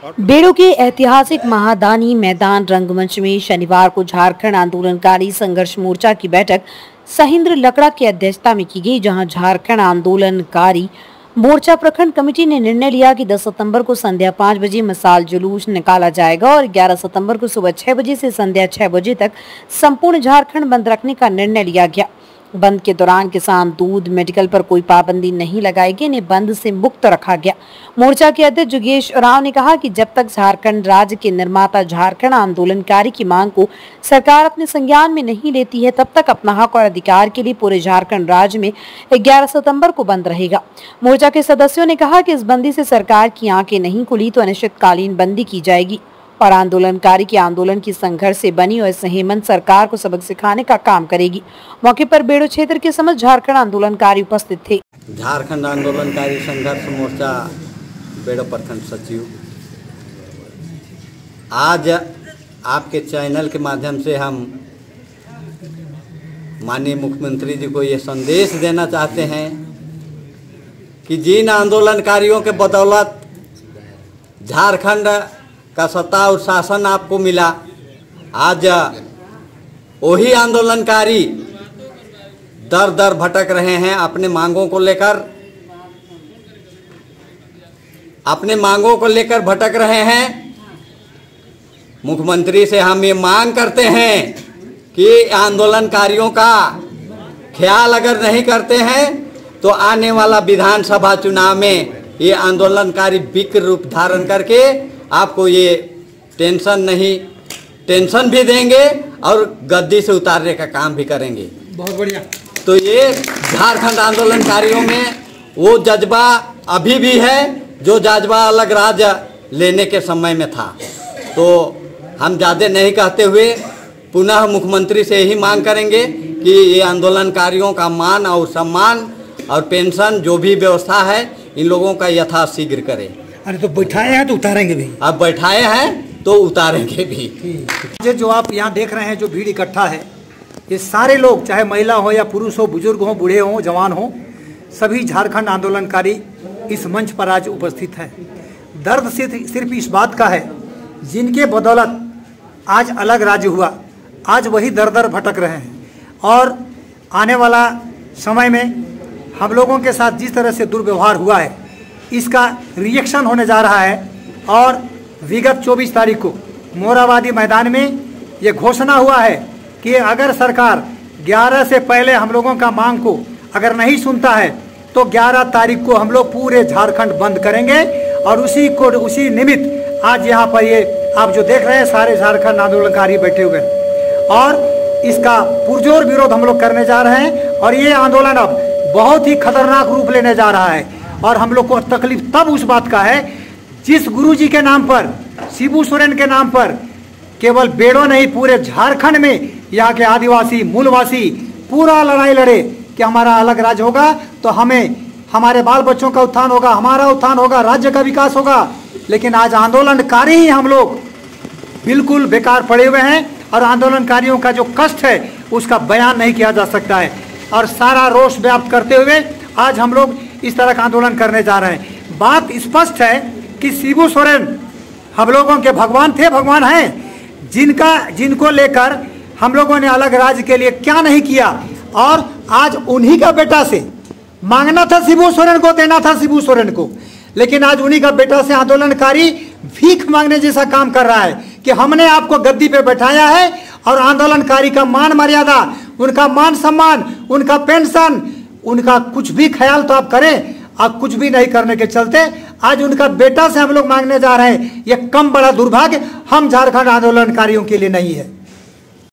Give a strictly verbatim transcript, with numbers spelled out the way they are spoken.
बेड़ो के ऐतिहासिक महादानी मैदान रंगमंच में शनिवार को झारखंड आंदोलनकारी संघर्ष मोर्चा की बैठक सहिंद्र लकड़ा की अध्यक्षता में की गई, जहां झारखंड आंदोलनकारी मोर्चा प्रखंड कमेटी ने निर्णय लिया कि दस सितंबर को संध्या पाँच बजे मसाल जुलूस निकाला जाएगा और ग्यारह सितंबर को सुबह छह बजे से संध्या छह बजे तक संपूर्ण झारखंड बंद रखने का निर्णय लिया गया। बंद के दौरान किसान, दूध, मेडिकल पर कोई पाबंदी नहीं लगाई गई, इन्हें बंद से मुक्त रखा गया। मोर्चा के अध्यक्ष जुगेश राव ने कहा कि जब तक झारखंड राज्य के निर्माता झारखंड आंदोलनकारी की मांग को सरकार अपने संज्ञान में नहीं लेती है, तब तक अपना हक और अधिकार के लिए पूरे झारखंड राज्य में ग्यारह सितंबर को बंद रहेगा। मोर्चा के सदस्यों ने कहा कि इस बंदी से सरकार की आंखें नहीं खुली तो अनिश्चितकालीन बंदी की जाएगी और आंदोलनकारी के आंदोलन की संघर्ष से बनी और इस हेमंत सरकार को सबक सिखाने का काम करेगी। मौके पर बेड़ो क्षेत्र के समस्त झारखंड आंदोलनकारी उपस्थित थे। झारखंड आंदोलनकारी संघर्ष मोर्चा बेड़ो प्रखंड सचिव, आज आपके चैनल के माध्यम से हम माननीय मुख्यमंत्री जी को ये संदेश देना चाहते हैं कि जिन आंदोलनकारियों के बदौलत झारखंड का सत्ता और शासन आपको मिला, आज वही आंदोलनकारी दर दर भटक रहे हैं अपने मांगों को लेकर अपने मांगों को लेकर भटक रहे हैं। मुख्यमंत्री से हम ये मांग करते हैं कि आंदोलनकारियों का ख्याल अगर नहीं करते हैं तो आने वाला विधानसभा चुनाव में ये आंदोलनकारी विकृत रूप धारण करके आपको ये टेंशन नहीं टेंशन भी देंगे और गद्दी से उतारने का काम भी करेंगे। बहुत बढ़िया। तो ये झारखंड आंदोलनकारियों में वो जज्बा अभी भी है जो जज्बा अलग राज्य लेने के समय में था। तो हम ज़्यादा नहीं कहते हुए पुनः मुख्यमंत्री से ही मांग करेंगे कि ये आंदोलनकारियों का मान और सम्मान और पेंशन जो भी व्यवस्था है इन लोगों का यथाशीघ्र करें। अरे तो बैठाए हैं तो उतारेंगे भी। अब बैठाए हैं तो उतारेंगे भी। ये जो आप यहाँ देख रहे हैं, जो भीड़ इकट्ठा है, ये सारे लोग, चाहे महिला हो या पुरुष हो, बुजुर्ग हो, बूढ़े हो, जवान हो, सभी झारखंड आंदोलनकारी इस मंच पर आज उपस्थित हैं। दर्द सिर्फ सिर्फ इस बात का है, जिनके बदौलत आज अलग राज्य हुआ, आज वही दर दर भटक रहे हैं और आने वाला समय में हम लोगों के साथ जिस तरह से दुर्व्यवहार हुआ है, इसका रिएक्शन होने जा रहा है। और विगत चौबीस तारीख को मोराबादी मैदान में ये घोषणा हुआ है कि अगर सरकार ग्यारह से पहले हम लोगों का मांग को अगर नहीं सुनता है तो ग्यारह तारीख को हम लोग पूरे झारखंड बंद करेंगे। और उसी को उसी निमित्त आज यहाँ पर ये आप जो देख रहे हैं सारे झारखंड आंदोलनकारी बैठे हुए हैं और इसका पुरजोर विरोध हम लोग करने जा रहे हैं। और ये आंदोलन अब बहुत ही खतरनाक रूप लेने जा रहा है और हम लोग को तकलीफ तब उस बात का है जिस गुरुजी के नाम पर, शिबू सोरेन के नाम पर केवल बेड़ो नहीं पूरे झारखंड में यहाँ के आदिवासी मूलवासी पूरा लड़ाई लड़े कि हमारा अलग राज्य होगा तो हमें हमारे बाल बच्चों का उत्थान होगा, हमारा उत्थान होगा, राज्य का विकास होगा। लेकिन आज आंदोलनकारी ही हम लोग बिल्कुल बेकार पड़े हुए हैं और आंदोलनकारियों का जो कष्ट है उसका बयान नहीं किया जा सकता है। और सारा रोष व्याप्त करते हुए आज हम लोग इस तरह का आंदोलन करने जा रहे हैं। बात स्पष्ट है कि शिबू सोरेन हम लोगों के भगवान थे, भगवान हैं, जिनका जिनको लेकर हम लोगों ने अलग राज्य के लिए क्या नहीं किया। और आज उन्हीं का बेटा से मांगना था, शिबू सोरेन को देना था, शिबू सोरेन को, लेकिन आज उन्हीं का बेटा से आंदोलनकारी भीख मांगने जैसा काम कर रहा है कि हमने आपको गद्दी पे बैठाया है और आंदोलनकारी का मान मर्यादा, उनका मान सम्मान, उनका पेंशन, उनका कुछ भी ख्याल तो आप करें। आप कुछ भी नहीं करने के चलते आज उनका बेटा से हम लोग मांगने जा रहे हैं। ये कम बड़ा दुर्भाग्य हम झारखंड आंदोलनकारियों के लिए नहीं है।